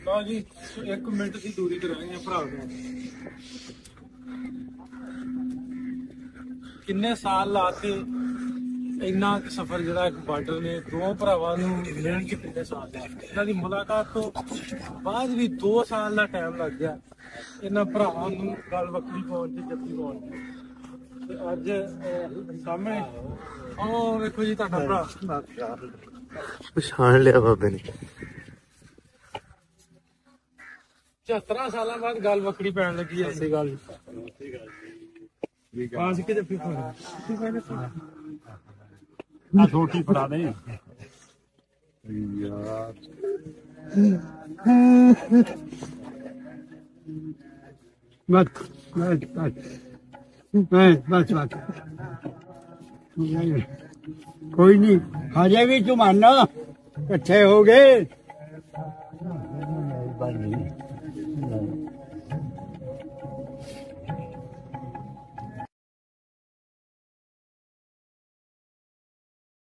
ਲਓ ਜੀ 1 ਮਿੰਟ ਦੀ ਦੂਰੀ ਤੇ ਰਹਿ ਗਏ ਭਰਾ ਦੇ। ਕਿੰਨੇ ਸਾਲ ਲਾਤੇ ਇੰਨਾ ਸਫ਼ਰ ਜਿਹੜਾ ਇੱਕ ਬਾਰਡਰ ਨੇ ਦੋ ਭਰਾਵਾਂ ਨੂੰ ਮਿਲਣ ਚ ਕਿੰਨੇ ਸਾਲ ਦੇ। ਇਹਨਾਂ ਦੀ ਮੁਲਾਕਾਤ ਤੋਂ ਬਾਅਦ ਵੀ 2 ਸਾਲ ਦਾ ਟਾਈਮ ਲੱਗ ਗਿਆ ਇਹਨਾਂ ਭਰਾਵਾਂ ਨੂੰ ਗੱਲ ਵੱਖਰੀ ਪਾਉਣ ਚ ਜੱਫੀ ਪਾਉਣ ਚ। ਤੇ ਅੱਜ ਸਾਹਮਣੇ ਉਹ ਵੇਖੋ ਜੀ ਤੁਹਾਡਾ ਭਰਾ ਪਛਾਣ ਲਿਆ ਬਾਬੇ ਨੇ। 74 ਸਾਲਾਂ ਬਾਅਦ ਗੱਲ ਵੱਖਰੀ ਪੈਣ ਲੱਗੀ ਐ। ਐਸੀ ਗੱਲ ਪਾਸ ਕੇ ਜੱਫੀ ਪਾਉਣੀ ਆ ਛੋਟੀ ਫੜਾ ਦੇ ਯਾਰ। बस कोई नहीं हजे भी तू मानो कट्ठे हो गए।